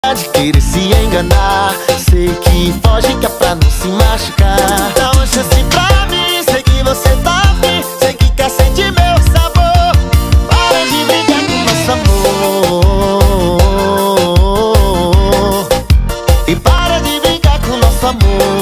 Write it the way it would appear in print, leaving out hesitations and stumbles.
de querer se enganar. Sei que foge que é pra não se machucar. Dá uma chance pra mim, sei que você tá afim, sei que quer sentir meu sabor. Para de brincar com nosso amor e para de brincar com nosso amor.